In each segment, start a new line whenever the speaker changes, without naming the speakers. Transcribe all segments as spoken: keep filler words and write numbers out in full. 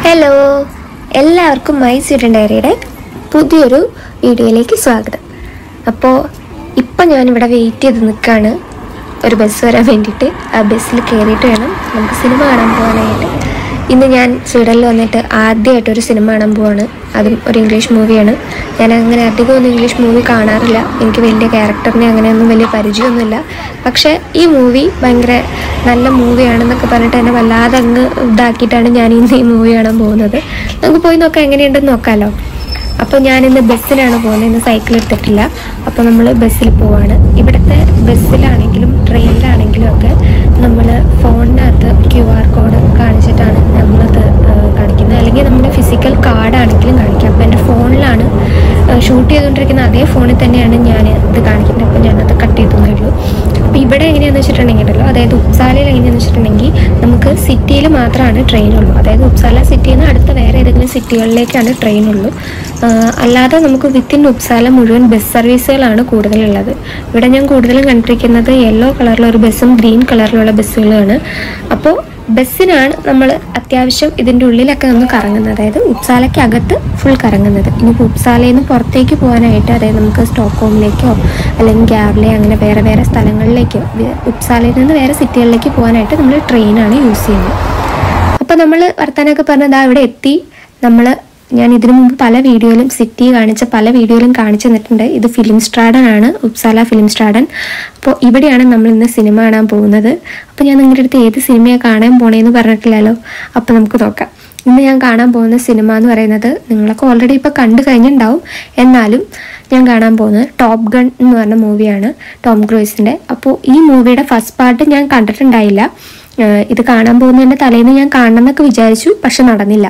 Hello, എല്ലാവർക്കും my Sweden ഡയറിയുടെ പുതിയൊരു വീഡിയോയിലേക്ക് സ്വാഗതം. അപ്പോൾ ഇപ്പം ഞാനിവിടെ വെയിറ്റ് ചെയ്ത് നിൽക്കുകയാണ് ഒരു ബസ് വരാൻ വേണ്ടിയിട്ട്. ആ ബസ്സിൽ കയറിയിട്ട് വേണം നമുക്ക് സിനിമ കാണാൻ പോകാനായിട്ട്. ഇന്ന് ഞാൻ സ്വീഡനിൽ വന്നിട്ട് ആദ്യമായിട്ടൊരു സിനിമ കാണാൻ പോവാണ്. അതും ഒരു ഇംഗ്ലീഷ് മൂവിയാണ്. ഞാൻ അങ്ങനെ അധികം ഒന്നും ഇംഗ്ലീഷ് മൂവി കാണാറില്ല. എനിക്ക് വലിയ ക്യാരക്ടറിനെ അങ്ങനെയൊന്നും വലിയ പരിചയമൊന്നുമില്ല. പക്ഷേ ഈ മൂവി ഭയങ്കര നല്ല മൂവിയാണെന്നൊക്കെ പറഞ്ഞിട്ട് എന്നെ വല്ലാതെ അങ്ങ് ഇതാക്കിയിട്ടാണ് ഞാൻ ഇന്ന് ഈ മൂവി കാണാൻ പോകുന്നത്. നമുക്ക് പോയി നോക്കാം, എങ്ങനെയുണ്ടെന്ന് നോക്കാമല്ലോ. അപ്പോൾ ഞാനിന്ന് ബസ്സിലാണ് പോകുന്നത്, ഇന്ന് സൈക്കിൾ എടുത്തിട്ടില്ല. അപ്പോൾ നമ്മൾ ബസ്സിൽ പോവാണ്. ഇവിടുത്തെ ബസ്സിലാണെങ്കിലും ട്രെയിനിലാണെങ്കിലും ഒക്കെ നമ്മൾ ഫോണിനകത്ത് ക്യു ആർ കോഡ് കാണിച്ചിട്ടാണ് നമ്മളത് കാണിക്കുന്നത്, അല്ലെങ്കിൽ നമ്മുടെ ഫിസിക്കൽ കാർഡാണെങ്കിലും കാണിക്കാം. അപ്പോൾ എൻ്റെ ഫോണിലാണ് ഷൂട്ട് ചെയ്തുകൊണ്ടിരിക്കുന്ന അതേ ഫോണിൽ തന്നെയാണ് ഞാൻ ഇത് കാണിക്കുന്നത്. അപ്പോൾ ഞാനത് കട്ട് ചെയ്തേ ഉള്ളൂ. അപ്പോൾ ഇവിടെ എങ്ങനെയാണെന്ന് വെച്ചിട്ടുണ്ടെങ്കിലോ, അതായത് ഉപ്സാലയിൽ എങ്ങനെയാണെന്ന് വെച്ചിട്ടുണ്ടെങ്കിൽ നമുക്ക് സിറ്റിയിൽ മാത്രമാണ് ട്രെയിനുള്ളൂ. അതായത് ഉപ്സാല സിറ്റിയിൽ നിന്ന് അടുത്ത വേറെ ഏതെങ്കിലും സിറ്റികളിലേക്കാണ് ട്രെയിനുള്ളൂ. അല്ലാതെ നമുക്ക് വിത്തിൻ ഉപ്സാല മുഴുവൻ ബസ് സർവീസുകളാണ് കൂടുതലുള്ളത്. ഇവിടെ ഞാൻ കൂടുതലും കണ്ടിരിക്കുന്നത് യെല്ലോ കളറിലുള്ള ഒരു ബസ്സും ഗ്രീൻ കളറിലുള്ള ബസ്സുകളാണ്. അപ്പോൾ ബസ്സിനാണ് നമ്മൾ അത്യാവശ്യം ഇതിൻ്റെ ഉള്ളിലൊക്കെ ഒന്ന് കറങ്ങുന്നത്, അതായത് ഉപ്സാലയ്ക്ക് അകത്ത് ഫുൾ കറങ്ങുന്നത്. ഇനിയിപ്പോൾ ഉപ്സാലയിൽ നിന്ന് പുറത്തേക്ക് പോകാനായിട്ട്, അതായത് നമുക്ക് സ്റ്റോക്ക്ഹോമിലേക്കോ അല്ലെങ്കിൽ ഗ്യാവ്ലെ അങ്ങനെ വേറെ വേറെ സ്ഥലങ്ങളിലേക്കോ, ഉപ്സാലയിൽ നിന്ന് വേറെ സിറ്റികളിലേക്ക് പോകാനായിട്ട് നമ്മൾ ട്രെയിനാണ് യൂസ് ചെയ്യുന്നത്. അപ്പോൾ നമ്മൾ വർത്താനമൊക്കെ പറഞ്ഞത് ഇവിടെ എത്തി. നമ്മൾ ഞാൻ ഇതിനു മുമ്പ് പല വീഡിയോയിലും സിറ്റി കാണിച്ച പല വീഡിയോയിലും കാണിച്ചു തന്നിട്ടുണ്ട്. ഇത് ഫിലിംസ്റ്റാഡൻ ആണ്, ഉപ്സാല ഫിലിംസ്റ്റാഡൻ. അപ്പോൾ ഇവിടെയാണ് നമ്മൾ ഇന്ന് സിനിമ കാണാൻ പോകുന്നത്. അപ്പോൾ ഞാൻ നിങ്ങളുടെ അടുത്ത് ഏത് സിനിമയാണ് കാണാൻ പോണേന്ന് പറഞ്ഞിട്ടില്ലല്ലോ. അപ്പോൾ നമുക്ക് നോക്കാം. ഇന്ന് ഞാൻ കാണാൻ പോകുന്ന സിനിമ എന്ന് പറയുന്നത് നിങ്ങളൊക്കെ ഓൾറെഡി ഇപ്പോൾ കണ്ടു കഴിഞ്ഞിട്ടുണ്ടാവും. എന്നാലും ഞാൻ കാണാൻ പോകുന്നത് ടോപ്പ് ഗൺ എന്ന് പറഞ്ഞ മൂവിയാണ്, ടോം ക്രൂസിൻ്റെ. അപ്പോൾ ഈ മൂവിയുടെ ഫസ്റ്റ് പാർട്ട് ഞാൻ കണ്ടിട്ടുണ്ടായില്ല. ഇത് കാണാൻ പോകുന്നതിൻ്റെ തലേന്ന് ഞാൻ കാണണമെന്നൊക്കെ വിചാരിച്ചു, പക്ഷെ നടന്നില്ല.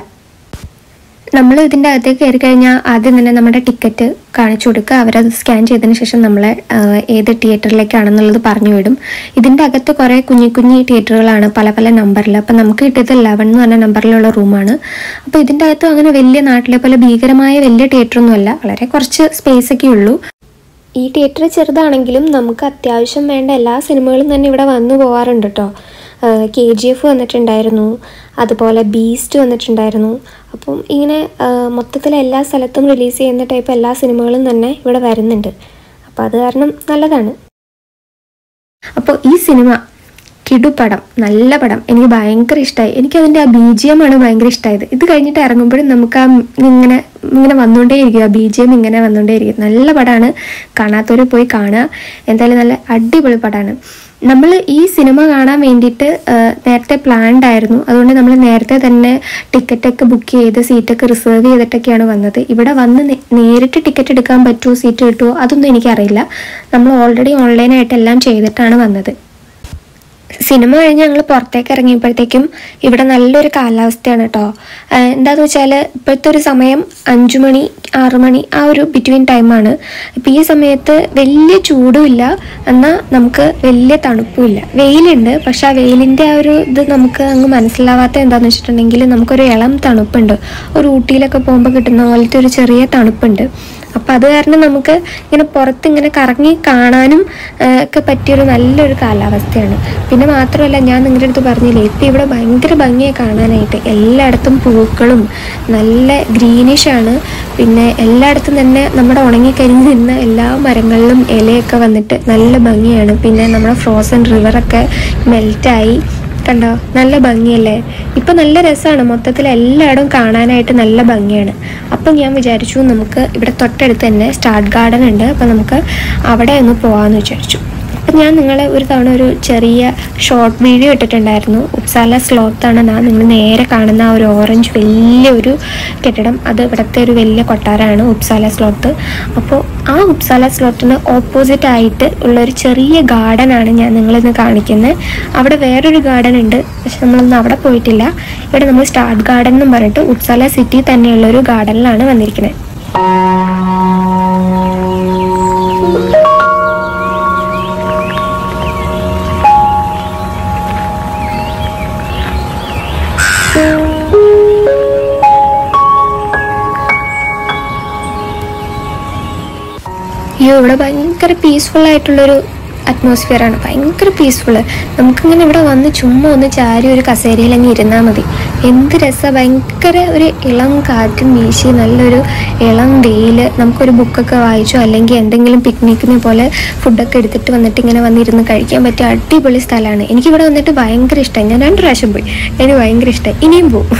നമ്മൾ ഇതിൻ്റെ അകത്തേക്ക് കയറി കഴിഞ്ഞാൽ ആദ്യം തന്നെ നമ്മുടെ ടിക്കറ്റ് കാണിച്ചു കൊടുക്കുക. അവരത് സ്കാൻ ചെയ്തതിന് ശേഷം നമ്മളെ ഏത് തിയേറ്ററിലേക്കാണെന്നുള്ളത് പറഞ്ഞു വിടും. ഇതിൻ്റെ അകത്ത് കുറേ കുഞ്ഞി കുഞ്ഞി തിയേറ്ററുകളാണ് പല പല നമ്പറിൽ. അപ്പം നമുക്ക് കിട്ടിയത് ലെവൻ എന്ന് പറഞ്ഞ നമ്പറിലുള്ള റൂമാണ്. അപ്പോൾ ഇതിൻ്റെ അകത്ത് അങ്ങനെ വലിയ നാട്ടിലെ പോലെ ഭീകരമായ വലിയ തിയേറ്ററൊന്നുമല്ല, വളരെ കുറച്ച് സ്പേസൊക്കെ ഉള്ളൂ. ഈ തിയേറ്റർ ചെറുതാണെങ്കിലും നമുക്ക് അത്യാവശ്യം വേണ്ട എല്ലാ സിനിമകളും തന്നെ ഇവിടെ വന്നു പോകാറുണ്ട് കേട്ടോ. കെ ജി എഫ് വന്നിട്ടുണ്ടായിരുന്നു, അതുപോലെ ബീസ്റ്റ് വന്നിട്ടുണ്ടായിരുന്നു. അപ്പം ഇങ്ങനെ മൊത്തത്തിൽ എല്ലാ സ്ഥലത്തും റിലീസ് ചെയ്യുന്ന ടൈപ്പ് എല്ലാ സിനിമകളും തന്നെ ഇവിടെ വരുന്നുണ്ട്. അപ്പോൾ അത് കാരണം നല്ലതാണ്. അപ്പോൾ ഈ സിനിമ കിടുപടം, നല്ല പടം, എനിക്ക് ഭയങ്കര ഇഷ്ടമായി. എനിക്കതിൻ്റെ ആ ബി ജി എം ആണ് ഭയങ്കര ഇഷ്ടമായത്. ഇത് കഴിഞ്ഞിട്ട് ഇറങ്ങുമ്പോഴും നമുക്ക് ആ ഇങ്ങനെ ഇങ്ങനെ വന്നുകൊണ്ടേയിരിക്കും, ആ ബി ജി എം ഇങ്ങനെ വന്നുകൊണ്ടേയിരിക്കും. നല്ല പടമാണ്, കാണാത്തവർ പോയി കാണുക. എന്തായാലും നല്ല അടിപൊളി പടമാണ്. നമ്മൾ ഈ സിനിമ കാണാൻ വേണ്ടിയിട്ട് നേരത്തെ പ്ലാൻഡ് ആയിരുന്നു. അതുകൊണ്ട് നമ്മൾ നേരത്തെ തന്നെ ടിക്കറ്റൊക്കെ ബുക്ക് ചെയ്ത് സീറ്റൊക്കെ റിസർവ് ചെയ്തിട്ടൊക്കെയാണ് വന്നത്. ഇവിടെ വന്ന് നേരിട്ട് ടിക്കറ്റ് എടുക്കാൻ പറ്റുമോ, സീറ്റ് കിട്ടുമോ, അതൊന്നും എനിക്കറിയില്ല. നമ്മൾ ഓൾറെഡി ഓൺലൈനായിട്ട് എല്ലാം ചെയ്തിട്ടാണ് വന്നത്. സിനിമ കഴിഞ്ഞ് ഞങ്ങൾ പുറത്തേക്ക് ഇറങ്ങിയപ്പോഴത്തേക്കും ഇവിടെ നല്ലൊരു കാലാവസ്ഥയാണ് കേട്ടോ. എന്താണെന്ന് വെച്ചാൽ ഇപ്പോഴത്തെ ഒരു സമയം അഞ്ചു മണി ആറു മണി ആ ഒരു ബിറ്റ്വീൻ ടൈമാണ്. ഇപ്പം ഈ സമയത്ത് വലിയ ചൂടുമില്ല, എന്നാൽ നമുക്ക് വലിയ തണുപ്പുമില്ല. വെയിലുണ്ട്, പക്ഷെ ആ വെയിലിൻ്റെ ആ ഒരു ഇത് നമുക്ക് അങ്ങ് മനസ്സിലാവാത്ത എന്താണെന്ന് വെച്ചിട്ടുണ്ടെങ്കിൽ നമുക്കൊരു ഇളം തണുപ്പുണ്ട്. ഒരു ഊട്ടിയിലൊക്കെ പോകുമ്പോൾ കിട്ടുന്ന പോലത്തെ ഒരു ചെറിയ തണുപ്പുണ്ട്. അപ്പം അത് കാരണം നമുക്ക് ഇങ്ങനെ പുറത്ത് ഇങ്ങനെ കറങ്ങി കാണാനും ഒക്കെ പറ്റിയൊരു നല്ലൊരു കാലാവസ്ഥയാണ്. പിന്നെ മാത്രമല്ല, ഞാൻ നിങ്ങളുടെ അടുത്ത് പറഞ്ഞില്ലേ, ഇപ്പം ഇവിടെ ഭയങ്കര ഭംഗിയായി കാണാനായിട്ട്. എല്ലായിടത്തും പൂക്കളും നല്ല ഗ്രീനിഷാണ്. പിന്നെ എല്ലായിടത്തും തന്നെ നമ്മുടെ ഉണങ്ങിക്കരിഞ്ഞ് നിന്ന എല്ലാ മരങ്ങളിലും ഇലയൊക്കെ വന്നിട്ട് നല്ല ഭംഗിയാണ്. പിന്നെ നമ്മുടെ ഫ്രോസൺ റിവറൊക്കെ മെൽറ്റായി, കണ്ടോ, നല്ല ഭംഗിയല്ലേ. ഇപ്പം നല്ല രസമാണ്, മൊത്തത്തിൽ എല്ലായിടവും കാണാനായിട്ട് നല്ല ഭംഗിയാണ്. അപ്പം ഞാൻ വിചാരിച്ചു നമുക്ക് ഇവിടെ തൊട്ടടുത്ത് തന്നെ സ്റ്റാർട്ട് ഗാർഡൻ ഉണ്ട്, അപ്പം നമുക്ക് അവിടെ ഒന്ന് പോകാമെന്ന് വിചാരിച്ചു. അപ്പം ഞാൻ നിങ്ങളെ ഒരു തവണ ഒരു ചെറിയ ഷോർട്ട് വീഡിയോ ഇട്ടിട്ടുണ്ടായിരുന്നു. ഉപ്സാല സ്ലോത്താണ് നിങ്ങൾ നേരെ കാണുന്ന ആ ഒരു ഓറഞ്ച് വലിയൊരു കെട്ടിടം, അത് ഇവിടുത്തെ ഒരു വലിയ കൊട്ടാരമാണ് ഉപ്സാല സ്ലോത്ത്. അപ്പോൾ ആ ഉപ്സാല സ്ലോത്തിന് ഓപ്പോസിറ്റ് ആയിട്ട് ഉള്ളൊരു ചെറിയ ഗാർഡനാണ് ഞാൻ നിങ്ങളിന്ന് കാണിക്കുന്നത്. അവിടെ വേറൊരു ഗാർഡൻ ഉണ്ട്, പക്ഷെ നമ്മളൊന്നും അവിടെ പോയിട്ടില്ല. ഇവിടെ നമ്മൾ സ്റ്റാർട്ട് ഗാർഡൻ എന്നും പറഞ്ഞിട്ട് ഉപ്സാല സിറ്റി തന്നെയുള്ളൊരു ഗാർഡനിലാണ് വന്നിരിക്കുന്നത്. അയ്യോ, ഇവിടെ ഭയങ്കര പീസ്ഫുൾ ആയിട്ടുള്ളൊരു അറ്റ്മോസ്ഫിയറാണ്, ഭയങ്കര പീസ്ഫുള്ള്. നമുക്കിങ്ങനെ ഇവിടെ വന്ന് ചുമ്മാ ഒന്ന് ചാരി ഒരു കസേരയിൽ അങ്ങ് ഇരുന്നാൽ മതി. എന്ത് രസമാണ്, ഭയങ്കര ഒരു ഇളം കാറ്റും വീശി നല്ലൊരു ഇളം വെയിൽ. നമുക്കൊരു ബുക്കൊക്കെ വായിച്ചോ അല്ലെങ്കിൽ എന്തെങ്കിലും പിക്നിക്കിനെ പോലെ ഫുഡൊക്കെ എടുത്തിട്ട് വന്നിട്ട് ഇങ്ങനെ വന്നിരുന്ന് കഴിക്കാൻ പറ്റിയ അടിപൊളി സ്ഥലമാണ്. എനിക്കിവിടെ വന്നിട്ട് ഭയങ്കര ഇഷ്ടമായി. ഞാൻ രണ്ട് പ്രാവശ്യം പോയി, എനിക്ക് ഭയങ്കര ഇഷ്ടമായി, ഇനിയും പോകും.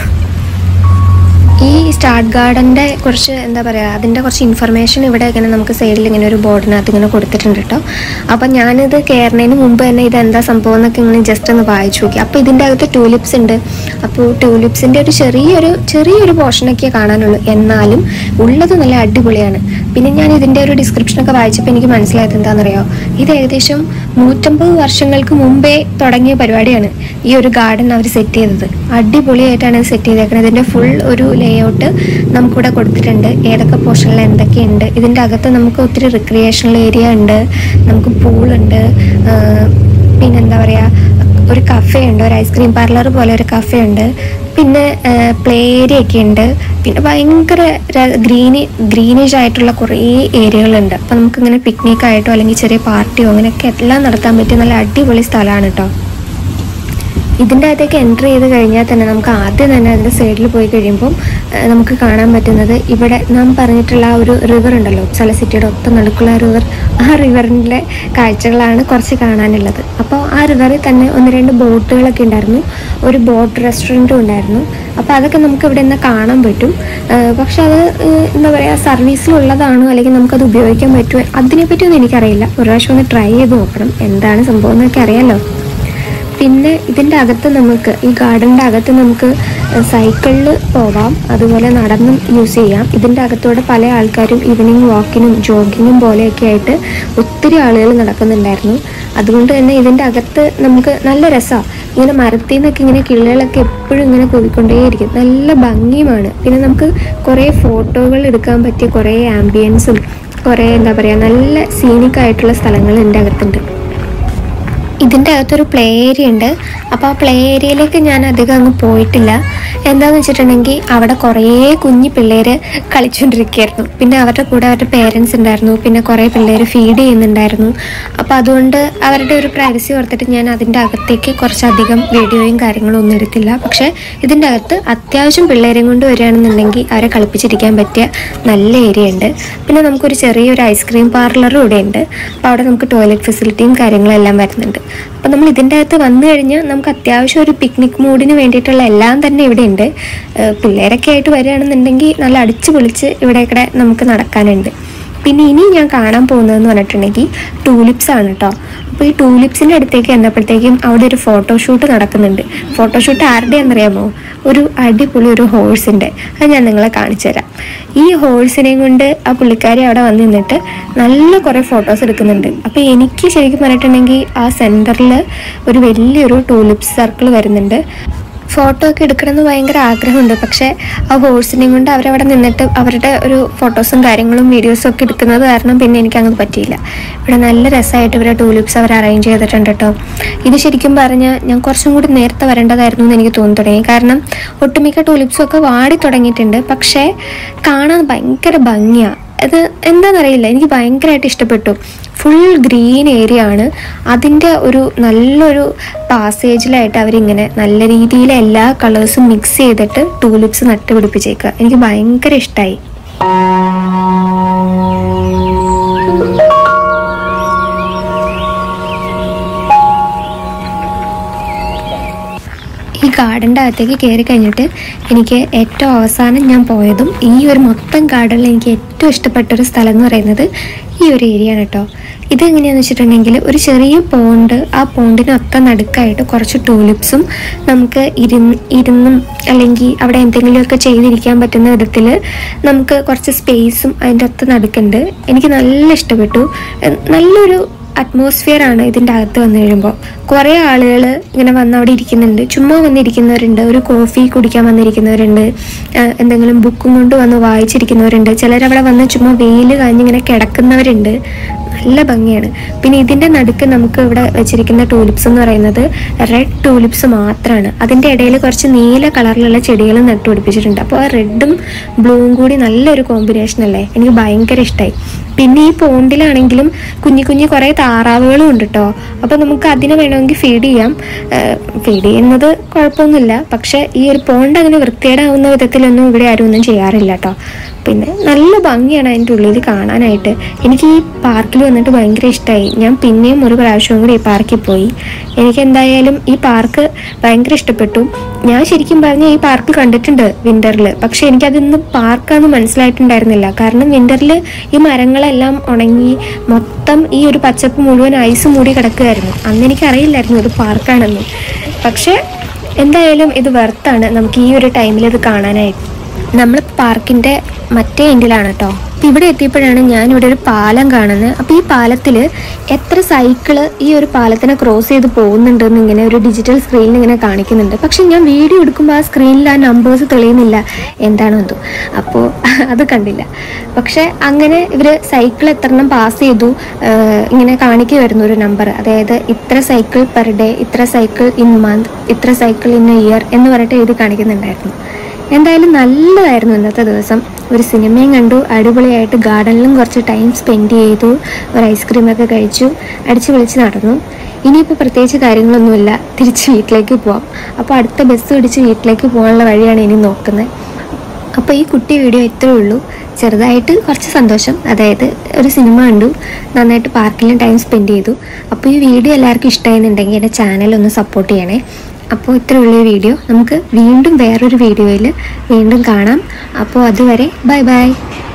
ഈ സ്റ്റാർട്ട് ഗാർഡൻ്റെ കുറച്ച് എന്താ പറയുക, അതിൻ്റെ കുറച്ച് ഇൻഫർമേഷൻ ഇവിടെ ഇങ്ങനെ നമുക്ക് സൈഡിൽ ഇങ്ങനെ ഒരു ബോർഡിനകത്ത് ഇങ്ങനെ കൊടുത്തിട്ടുണ്ട് കേട്ടോ. അപ്പം ഞാനിത് കയറുന്നതിന് മുമ്പ് തന്നെ ഇതെന്താ സംഭവം എന്നൊക്കെ ഇങ്ങനെ ജസ്റ്റ് ഒന്ന് വായിച്ചു നോക്കി. അപ്പോൾ ഇതിൻ്റെ അകത്ത് ട്യൂലിപ്സ് ഉണ്ട്. അപ്പോൾ ട്യൂലിപ്സിൻ്റെ ഒരു ചെറിയൊരു ചെറിയൊരു പോർഷനൊക്കെ കാണാനുള്ളൂ, എന്നാലും ഉള്ളത് നല്ല അടിപൊളിയാണ്. പിന്നെ ഞാൻ ഇതിൻ്റെ ഒരു ഡിസ്ക്രിപ്ഷനൊക്കെ വായിച്ചപ്പോൾ എനിക്ക് മനസ്സിലായത് എന്താണെന്നറിയോ, ഇത് ഏകദേശം നൂറ്റമ്പത് വർഷങ്ങൾക്ക് മുമ്പേ തുടങ്ങിയ പരിപാടിയാണ് ഈ ഒരു ഗാർഡൻ അവർ സെറ്റ് ചെയ്തത്. അടിപൊളിയായിട്ടാണ് ഇത് സെറ്റ് ചെയ്തേക്കുന്നത്. ഇതിൻ്റെ ഫുൾ ഒരു ലേഔട്ട് നമുക്കിവിടെ കൊടുത്തിട്ടുണ്ട്, ഏതൊക്കെ പോർഷനിൽ എന്തൊക്കെയുണ്ട്. ഇതിൻ്റെ അകത്ത് നമുക്ക് ഒത്തിരി റിക്രിയേഷണൽ ഏരിയ ഉണ്ട്, നമുക്ക് പൂളുണ്ട്, പിന്നെന്താ പറയുക ഒരു കഫേ ഉണ്ട്, ഒരു ഐസ്ക്രീം പാർലർ പോലെ ഒരു കഫേ ഉണ്ട്, പിന്നെ പ്ലേ ഏരിയ ഒക്കെ ഉണ്ട്, പിന്നെ ഭയങ്കര ഗ്രീനി ഗ്രീനിഷ് ആയിട്ടുള്ള കുറേ ഏരിയകളുണ്ട്. അപ്പോൾ നമുക്കിങ്ങനെ പിക്നിക്കായിട്ടോ അല്ലെങ്കിൽ ചെറിയ പാർട്ടിയോ അങ്ങനെയൊക്കെ എല്ലാം നടത്താൻ പറ്റിയ നല്ല അടിപൊളി സ്ഥലമാണ് കേട്ടോ. ഇതിൻ്റെ അകത്തേക്ക് എൻട്രി ചെയ്ത് കഴിഞ്ഞാൽ തന്നെ നമുക്ക് ആദ്യം തന്നെ അതിൻ്റെ സൈഡിൽ പോയി കഴിയുമ്പം നമുക്ക് കാണാൻ പറ്റുന്നത് ഇവിടെ നാം പറഞ്ഞിട്ടുള്ള ആ ഒരു റിവർ ഉണ്ടല്ലോ, ഉപ്സല സിറ്റിയുടെ ഒത്ത നടുക്കുള്ള റിവർ, ആ റിവറിൻ്റെ കാഴ്ചകളാണ് കുറച്ച് കാണാനുള്ളത്. അപ്പോൾ ആ റിവറിൽ തന്നെ ഒന്ന് രണ്ട് ബോട്ടുകളൊക്കെ ഉണ്ടായിരുന്നു, ഒരു ബോട്ട് റെസ്റ്റോറൻറ്റും ഉണ്ടായിരുന്നു. അപ്പോൾ അതൊക്കെ നമുക്ക് ഇവിടെ നിന്ന് കാണാൻ പറ്റും. പക്ഷെ അത് എന്താ പറയുക, സർവീസിലുള്ളതാണോ അല്ലെങ്കിൽ നമുക്കത് ഉപയോഗിക്കാൻ പറ്റുമോ അതിനെപ്പറ്റിയൊന്നും എനിക്കറിയില്ല. ഒരു പ്രാവശ്യം ഒന്ന് ട്രൈ ചെയ്ത് നോക്കണം എന്താണ് സംഭവം എന്നൊക്കെ അറിയാമല്ലോ. പിന്നെ ഇതിൻ്റെ അകത്ത് നമുക്ക് ഈ ഗാർഡൻ്റെ അകത്ത് നമുക്ക് സൈക്കിളിൽ പോവാം, അതുപോലെ നടന്നും യൂസ് ചെയ്യാം. ഇതിൻ്റെ അകത്തൂടെ പല ആൾക്കാരും ഈവനിങ് വാക്കിനും ജോഗിങ്ങും പോലെയൊക്കെ ആയിട്ട് ഒത്തിരി ആളുകൾ നടക്കുന്നുണ്ടായിരുന്നു. അതുകൊണ്ട് തന്നെ ഇതിൻ്റെ അകത്ത് നമുക്ക് നല്ല രസമാണ്. ഇങ്ങനെ മരത്തിൽ നിന്നൊക്കെ ഇങ്ങനെ കിളികളൊക്കെ എപ്പോഴും ഇങ്ങനെ കൂവിക്കൊണ്ടേയിരിക്കും, നല്ല ഭംഗിയുമാണ്. പിന്നെ നമുക്ക് കുറേ ഫോട്ടോകൾ എടുക്കാൻ പറ്റിയ കുറേ ആംബിയൻസും കുറേ എന്താ പറയുക നല്ല സീനിക്കായിട്ടുള്ള സ്ഥലങ്ങൾ ഇതിൻ്റെ അകത്തുണ്ട്. ഇതിൻ്റെ അകത്തൊരു പ്ലേ ഏരിയ ഉണ്ട്. അപ്പോൾ ആ പ്ലേ ഏരിയയിലേക്ക് ഞാൻ അധികം അങ്ങ് പോയിട്ടില്ല. എന്താണെന്ന് വെച്ചിട്ടുണ്ടെങ്കിൽ അവിടെ കുറേ കുഞ്ഞു പിള്ളേർ കളിച്ചുകൊണ്ടിരിക്കുകയായിരുന്നു. പിന്നെ അവരുടെ കൂടെ അവരുടെ പേരൻസ് ഉണ്ടായിരുന്നു, പിന്നെ കുറേ പിള്ളേർ ഫീഡ് ചെയ്യുന്നുണ്ടായിരുന്നു. അപ്പോൾ അതുകൊണ്ട് അവരുടെ ഒരു പ്രൈവസി ഓർത്തിട്ട് ഞാൻ അതിൻ്റെ അകത്തേക്ക് കുറച്ചധികം വീഡിയോയും കാര്യങ്ങളും ഒന്നും എടുത്തില്ല. പക്ഷേ ഇതിൻ്റെ അകത്ത് അത്യാവശ്യം പിള്ളേരെയും കൊണ്ട് വരികയാണെന്നുണ്ടെങ്കിൽ അവരെ കളിപ്പിച്ചിരിക്കാൻ പറ്റിയ നല്ല ഏരിയ ഉണ്ട്. പിന്നെ നമുക്കൊരു ചെറിയൊരു ഐസ്ക്രീം പാർലറും ഇവിടെ ഉണ്ട്. അപ്പോൾ അവിടെ നമുക്ക് ടോയ്ലറ്റ് ഫെസിലിറ്റിയും കാര്യങ്ങളും എല്ലാം വരുന്നുണ്ട്. അപ്പോൾ നമ്മൾ ഇതിൻ്റെ അകത്ത് വന്നു കഴിഞ്ഞാൽ നമുക്ക് അത്യാവശ്യം ഒരു പിക്നിക് മൂഡിന് വേണ്ടിയിട്ടുള്ള എല്ലാം തന്നെ ഇവിടെ ഉണ്ട്. പിള്ളേരൊക്കെ ആയിട്ട് വരികയാണെന്നുണ്ടെങ്കിൽ നല്ല അടിച്ചു പൊളിച്ച് ഇവിടെയൊക്കെ നമുക്ക് നടക്കാനുണ്ട്. പിന്നെ ഇനി ഞാൻ കാണാൻ പോകുന്നതെന്ന് പറഞ്ഞിട്ടുണ്ടെങ്കിൽ ടൂലിപ്സ് ആണ് കേട്ടോ. അപ്പോൾ ഈ ടൂലിപ്സിൻ്റെ അടുത്തേക്ക് എന്നപ്പോഴത്തേക്കും അവിടെ ഒരു ഫോട്ടോഷൂട്ട് നടക്കുന്നുണ്ട്. ഫോട്ടോഷൂട്ട് ആരുടെയാണെന്നറിയാമോ? ഒരു അടിപൊളി ഒരു ഹോഴ്സിൻ്റെ. അത് ഞാൻ നിങ്ങളെ കാണിച്ചു തരാം. ഈ ഹോഴ്സിനെയും കൊണ്ട് ആ പുള്ളിക്കാരി അവിടെ വന്ന് നിന്നിട്ട് നല്ല കുറേ ഫോട്ടോസ് എടുക്കുന്നുണ്ട്. അപ്പോൾ എനിക്ക് ശരിക്കും പറഞ്ഞിട്ടുണ്ടെങ്കിൽ ആ സെൻറ്ററിൽ ഒരു വലിയൊരു ടൂലിപ്സ് സർക്കിൾ വരുന്നുണ്ട്. ഫോട്ടോ ഒക്കെ എടുക്കണമെന്ന് ഭയങ്കര ആഗ്രഹമുണ്ട്. പക്ഷേ ആ ഹോഴ്സിനെയും കൊണ്ട് അവരവിടെ നിന്നിട്ട് അവരുടെ ഒരു ഫോട്ടോസും കാര്യങ്ങളും വീഡിയോസും ഒക്കെ എടുക്കുന്നത് കാരണം പിന്നെ എനിക്കങ്ങനെ പറ്റിയില്ല. ഇവിടെ നല്ല രസമായിട്ട് ഇവരെ ടൂലിപ്സ് അവർ അറേഞ്ച് ചെയ്തിട്ടുണ്ട് കേട്ടോ. ഇത് ശരിക്കും പറഞ്ഞാൽ ഞാൻ കുറച്ചും കൂടി നേരത്തെ വരേണ്ടതായിരുന്നു എന്ന് എനിക്ക് തോന്നി തുടങ്ങി. കാരണം ഒട്ടുമിക്ക ടൂലിപ്സും ഒക്കെ വാടി തുടങ്ങിയിട്ടുണ്ട്. പക്ഷേ കാണാൻ ഭയങ്കര ഭംഗിയാണ്. അത് എന്താണെന്നറിയില്ല, എനിക്ക് ഭയങ്കരമായിട്ട് ഇഷ്ടപ്പെട്ടു. ഫുൾ ഗ്രീൻ ഏരിയ ആണ്. അതിൻ്റെ ഒരു നല്ലൊരു പാസേജിലായിട്ട് അവരിങ്ങനെ നല്ല രീതിയിൽ എല്ലാ കളേഴ്സും മിക്സ് ചെയ്തിട്ട് ടൂലിപ്സ് നട്ടുപിടിപ്പിച്ചേക്കുക. എനിക്ക് ഭയങ്കര ഇഷ്ടമായി. ഈ ഗാർഡൻ്റെ അകത്തേക്ക് കയറി കഴിഞ്ഞിട്ട് എനിക്ക് ഏറ്റവും അവസാനം ഞാൻ പോയതും ഈ ഒരു മൊത്തം ഗാർഡനിൽ എനിക്ക് ഏറ്റവും ഇഷ്ടപ്പെട്ടൊരു സ്ഥലം എന്ന് പറയുന്നത് ഈ ഒരു ഏരിയ ആണ് കേട്ടോ. ഇതെങ്ങനെയാണെന്ന് വെച്ചിട്ടുണ്ടെങ്കിൽ ഒരു ചെറിയ പോണ്ട്, ആ പോണ്ടിനൊത്ത നടുക്കായിട്ട് കുറച്ച് ടൂലിപ്സും നമുക്ക് ഇരുന്ന് ഇരുന്നും അല്ലെങ്കിൽ അവിടെ എന്തെങ്കിലുമൊക്കെ ചെയ്തിരിക്കാൻ പറ്റുന്ന വിധത്തിൽ നമുക്ക് കുറച്ച് സ്പേസും അതിൻ്റെ ഒത്ത നടുക്കുണ്ട്. എനിക്ക് നല്ല ഇഷ്ടപ്പെട്ടു. നല്ലൊരു അറ്റ്മോസ്ഫിയർ ആണ് ഇതിൻ്റെ അകത്ത് വന്നു കഴിയുമ്പോൾ. കുറേ ആളുകൾ ഇങ്ങനെ വന്ന് അവിടെ ഇരിക്കുന്നുണ്ട്, ചുമ്മാ വന്നിരിക്കുന്നവരുണ്ട്, ഒരു കോഫി കുടിക്കാൻ വന്നിരിക്കുന്നവരുണ്ട്, എന്തെങ്കിലും ബുക്കും കൊണ്ട് വന്ന് വായിച്ചിരിക്കുന്നവരുണ്ട്, ചിലരവിടെ വന്ന് ചുമ്മാ വെയിൽ കാഞ്ഞിങ്ങനെ കിടക്കുന്നവരുണ്ട്. നല്ല ഭംഗിയാണ്. പിന്നെ ഇതിൻ്റെ നടുക്ക് നമുക്ക് ഇവിടെ വെച്ചിരിക്കുന്ന ടൂലിപ്സ് എന്ന് പറയുന്നത് റെഡ് ടൂലിപ്സ് മാത്രമാണ്. അതിൻ്റെ ഇടയിൽ കുറച്ച് നീല കളറിലുള്ള ചെടികൾ നട്ടുപിടിപ്പിച്ചിട്ടുണ്ട്. അപ്പോൾ ആ റെഡും ബ്ലൂവും കൂടി നല്ലൊരു കോമ്പിനേഷൻ അല്ലേ, എനിക്ക് ഭയങ്കര ഇഷ്ടമായി. പിന്നെ ഈ പോണ്ടിലാണെങ്കിലും കുഞ്ഞു കുഞ്ഞു കുറേ താറാവുകളും ഉണ്ട് കേട്ടോ. അപ്പോൾ നമുക്ക് അതിനെ വേണമെങ്കിൽ ഫീഡ് ചെയ്യാം. ഫീഡ് ചെയ്യുന്നത് കുഴപ്പമൊന്നുമില്ല. പക്ഷേ ഈ ഒരു പോണ്ട് അങ്ങനെ വൃത്തികേടാവുന്ന വിധത്തിലൊന്നും ഇവിടെ ആരും ഒന്നും ചെയ്യാറില്ല കേട്ടോ. പിന്നെ നല്ല ഭംഗിയാണ് അതിൻ്റെ ഉള്ളിൽ കാണാനായിട്ട്. എനിക്ക് ഈ പാർക്കിൽ വന്നിട്ട് ഭയങ്കര ഇഷ്ടമായി. ഞാൻ പിന്നെയും ഒരു പ്രാവശ്യവും കൂടി ഈ പാർക്കിൽ പോയി. എനിക്ക് എന്തായാലും ഈ പാർക്ക് ഭയങ്കര ഇഷ്ടപ്പെട്ടു. ഞാൻ ശരിക്കും പറഞ്ഞാൽ ഈ പാർക്ക് കണ്ടിട്ടുണ്ട് വിൻ്ററിൽ, പക്ഷേ എനിക്കതിന്ന് പാർക്കാന്ന് മനസ്സിലായിട്ടുണ്ടായിരുന്നില്ല. കാരണം വിൻ്ററിൽ ഈ മരങ്ങളെല്ലാം ഉണങ്ങി മൊത്തം ഈ ഒരു പച്ചപ്പ് മുഴുവൻ ഐസ് മൂടി കിടക്കുകയായിരുന്നു. അന്ന് എനിക്കറിയില്ലായിരുന്നു ഇത് പാർക്കാണെന്ന്. പക്ഷേ എന്തായാലും ഇത് വെർത്താണ് നമുക്ക് ഈ ഒരു ടൈമിൽ ഇത് കാണാനായിട്ട്. നമ്മൾ പാർക്കിൻ്റെ മറ്റേ എൻഡിലാണ് കേട്ടോ. അപ്പം ഇവിടെ എത്തിയപ്പോഴാണ് ഞാനിവിടെ ഒരു പാലം കാണുന്നത്. അപ്പോൾ ഈ പാലത്തിൽ എത്ര സൈക്കിള് ഈ ഒരു പാലത്തിനെ ക്രോസ് ചെയ്ത് പോകുന്നുണ്ടെന്ന് ഇങ്ങനെ ഒരു ഡിജിറ്റൽ സ്ക്രീനിൽ ഇങ്ങനെ കാണിക്കുന്നുണ്ട്. പക്ഷെ ഞാൻ വീഡിയോ എടുക്കുമ്പോൾ ആ സ്ക്രീനിൽ ആ നമ്പേഴ്സ് തെളിയുന്നില്ല, എന്താണെന്തോ. അപ്പോൾ അത് കണ്ടില്ല. പക്ഷെ അങ്ങനെ ഇവർ സൈക്കിൾ എത്രണ്ണം പാസ് ചെയ്തു ഇങ്ങനെ കാണിക്കുമായിരുന്നു ഒരു നമ്പർ. അതായത് ഇത്ര സൈക്കിൾ പെർ ഡേ, ഇത്ര സൈക്കിൾ ഇൻ മന്ത്, ഇത്ര സൈക്കിൾ ഇൻ ഇയർ എന്ന് പറഞ്ഞിട്ട് എഴുതി കാണിക്കുന്നുണ്ടായിരുന്നു. എന്തായാലും നല്ലതായിരുന്നു ഇന്നത്തെ ദിവസം. ഒരു സിനിമയും കണ്ടു, അടിപൊളിയായിട്ട് ഗാർഡനിലും കുറച്ച് ടൈം സ്പെൻഡ് ചെയ്തു, ഒരു ഐസ്ക്രീമൊക്കെ കഴിച്ചു, അടിച്ച് വിളിച്ച് നടന്നു. ഇനിയിപ്പോൾ പ്രത്യേകിച്ച് കാര്യങ്ങളൊന്നുമില്ല, തിരിച്ച് വീട്ടിലേക്ക് പോവാം. അപ്പോൾ അടുത്ത ബസ് പിടിച്ച് വീട്ടിലേക്ക് പോകാനുള്ള വഴിയാണ് ഇനി നോക്കുന്നത്. അപ്പോൾ ഈ കുട്ടി വീഡിയോ ഇത്രയേ ഉള്ളൂ. ചെറുതായിട്ട് കുറച്ച് സന്തോഷം, അതായത് ഒരു സിനിമ കണ്ടു, നന്നായിട്ട് പാർക്കിലും ടൈം സ്പെൻഡ് ചെയ്തു. അപ്പോൾ ഈ വീഡിയോ എല്ലാവർക്കും ഇഷ്ടമായിരുന്നുണ്ടെങ്കിൽ എൻ്റെ ചാനലൊന്ന് സപ്പോർട്ട് ചെയ്യണേ. അപ്പോൾ ഇത്രയുള്ള വീഡിയോ നമുക്ക് വീണ്ടും വേറൊരു വീഡിയോയിൽ വീണ്ടും കാണാം. അപ്പോൾ അതുവരെ ബൈ ബൈ.